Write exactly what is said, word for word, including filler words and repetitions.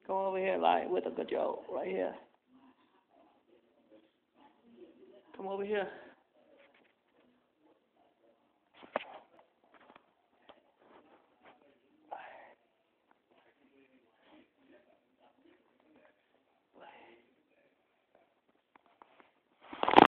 Come over here, like with a good joke, right here. Come over here.